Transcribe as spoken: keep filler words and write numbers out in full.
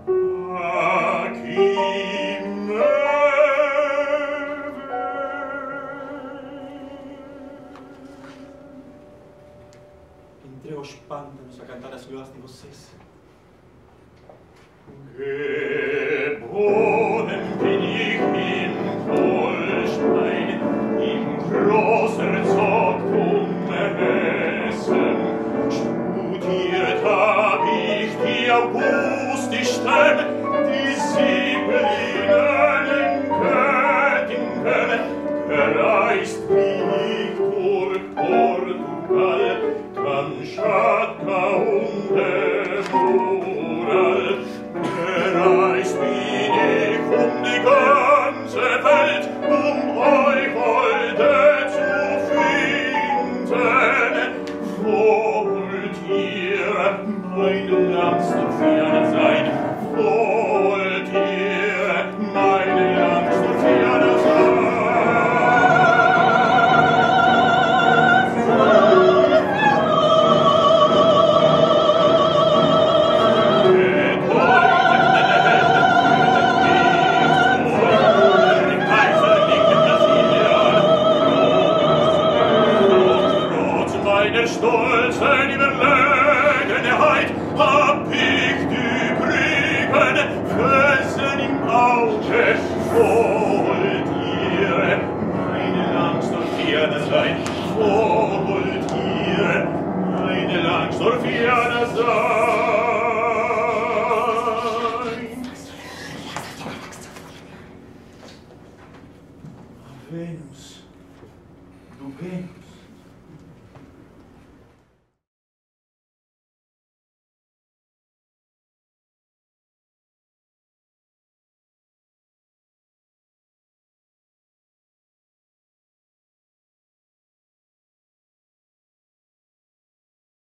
Entre os pântanos a cantar as luas de vocês. Geboren bin ich in Holstein, im Großherzogtum Hessen. Studiert hab ich die Augustischsten, die Sibyllinen in Göttingen. Gereist bin ich durch Portugal, Kamtschatka und der Ural. Gereist bin ich um die ganze Welt, um euch heute zu finden. Wo wollt ihr, meine Langsdorfianer sein? Wo wollt ihr, meine Langsdorfianer sein? Der stolzen Überlegenheit hab ich die Brücken Felsen im Auge. Wo wollt ihr, meine Langsdorfianer sein? Wo wollt ihr, meine Langsdorfianer sein? Venus, du Venus.